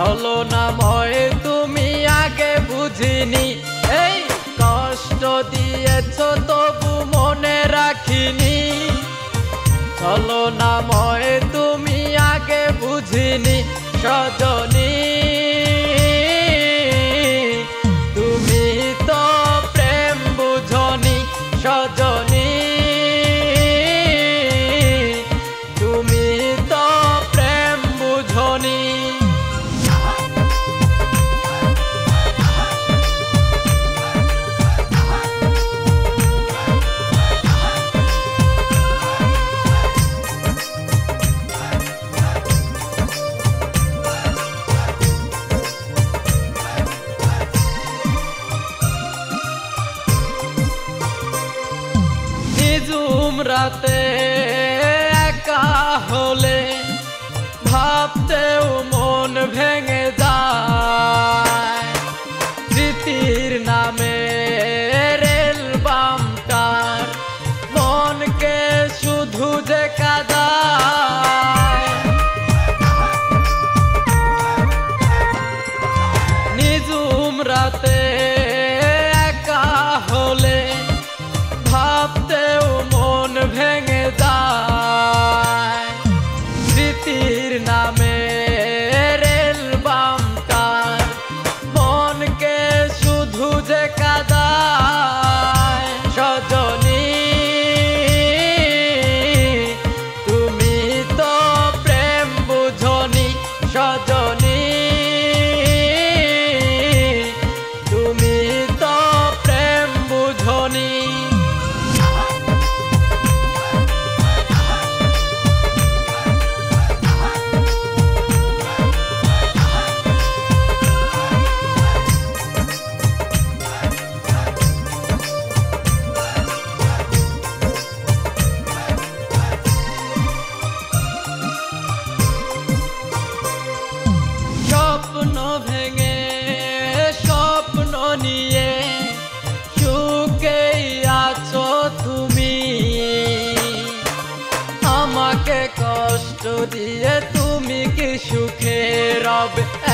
ছলনাময় তুমি আগে বুঝিনি, এই কষ্ট দিয়েছ তবু মনে রাখিনি। ছলনাময় তুমি আগে বুঝিনি সজনী, তুমি তো প্রেম বুঝনি সজনী, তুমি তো প্রেম বুঝনি। নিঝুম রাতে একা হলে ভাবতেও মন ভেঙে যায়। স্মৃতির নামে রেল বামটার মনকে শুধু যে কাঁদায়। নিঝুম রাতে একা হলে ভাবতেও মন ভেঙে যায়। স্মৃতির নামে রেল বামটার মনকে শুধু যে কাঁদায়। সজনী তুমি তো প্রেম বুঝনি সজনী, তুমি তো প্রেম বুঝনি। স্বপ্ন ভেঙে স্বপ্ন নিয়ে সুখেই আছো তুমি, আমাকে কষ্ট দিয়ে তুমি কি সুখে রবে